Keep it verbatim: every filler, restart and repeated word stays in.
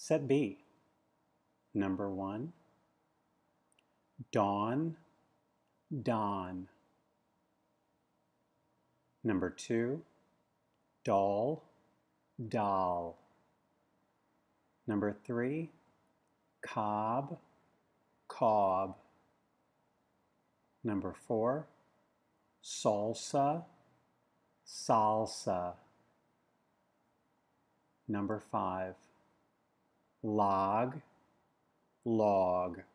Set B. Number one, dawn, dawn. Number two, doll, doll. Number three, cob, cob. Number four, salsa, salsa. Number five, log, log.